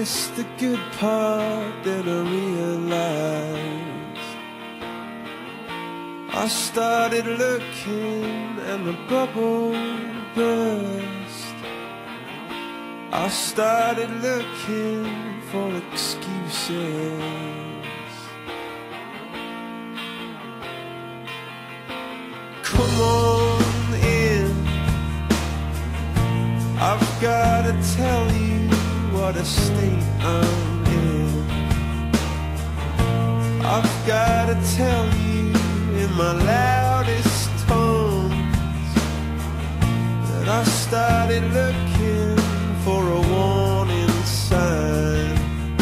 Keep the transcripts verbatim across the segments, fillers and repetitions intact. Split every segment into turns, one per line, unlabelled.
missed the good part, then I realized I started looking and the bubble burst. I started looking for excuses. Come on in, I've gotta tell you what a state I'm in. I've gotta tell you in my loudest tones that I started looking for a warning sign.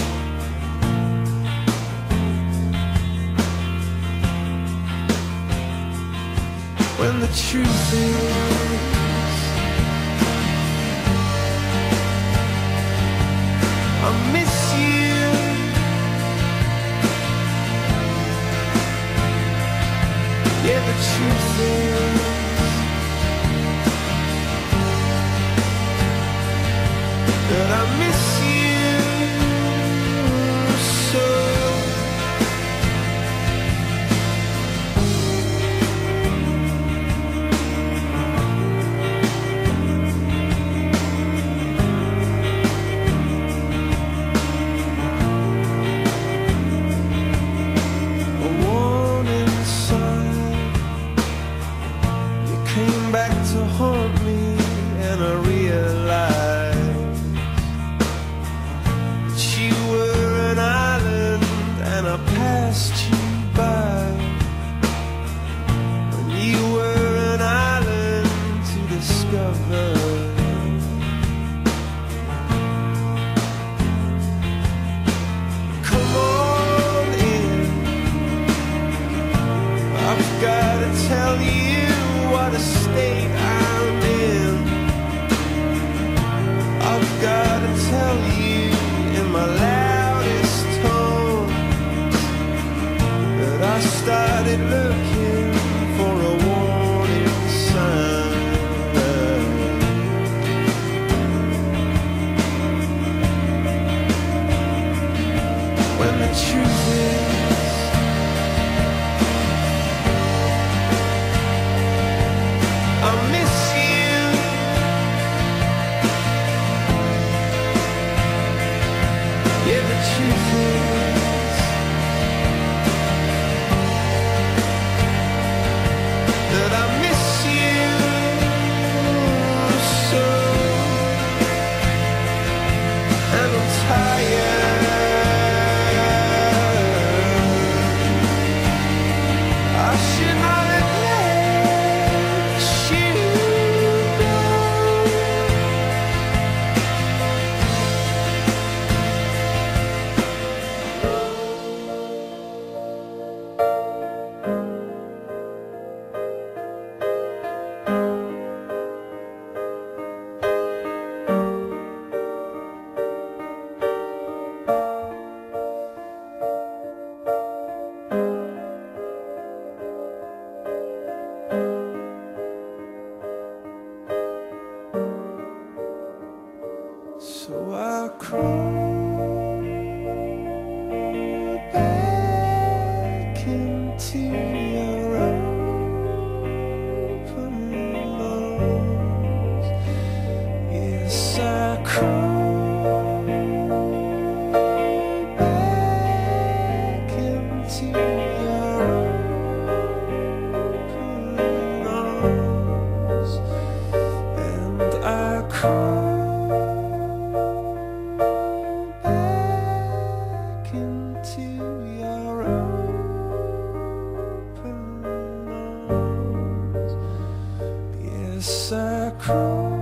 When the truth is, I miss you. Yeah, the truth is, that I miss you so. Back to haunt me, and I realized that you were an island and I passed you by, and you were an island to discover. Come on in, I've gotta tell you what a state I'm in. I've gotta tell you in my loudest tones that I started looking for a warning sign. When the truth is, I miss you. Yeah, the truth is that I miss you so, and I'm tired. I should not have let you go. So I crawl back into your open arms. Yes, I crawl back into your open arms, and I crawl into your open arms. Yes, I crawl